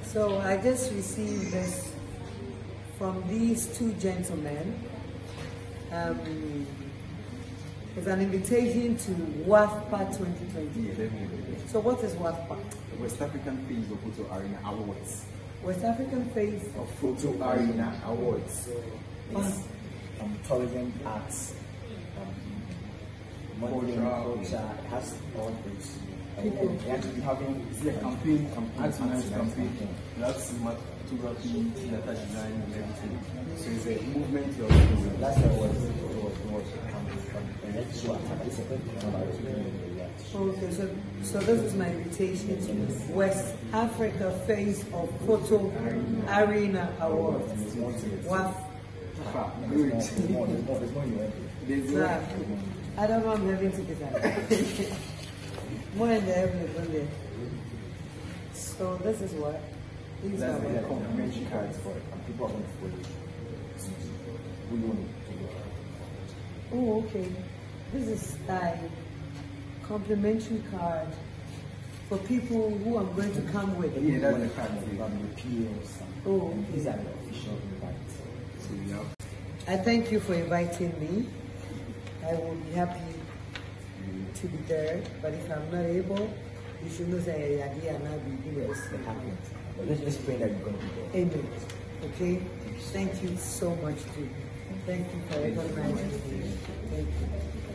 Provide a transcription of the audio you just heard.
So I just received this from these two gentlemen. It's an invitation to WAFPA 2020. So what is WAFPA? The West African Phase of Photo Arena Awards. West African Phase of Photo Arena Awards. It's tourism, arts, modeling, culture, it has all those. People. We actually having a campaign, campaign. That's cinematography, theater design, and everything. So it's a movement you're doing. That's what it was. Okay, so this is my invitation to West Africa Phase of Photo Arena Awards. WAF. I don't know, I'm having to get that. More in the heaven. So this is what? These That's are the what? complimentary cards for it, and people are going to follow. We want it. Oh, okay. This is a complimentary card for people who I'm going to come with. Yeah, that's the card. Oh, These are the official invites. So we have. I thank you for inviting me. I will be happy to be there, but if I'm not able, you should know that I and I'll be doing this. It happens. But let's pray that you're going to be there. Amen. Okay? Thank you so much, too. Thank you for recognizing me. Thank you.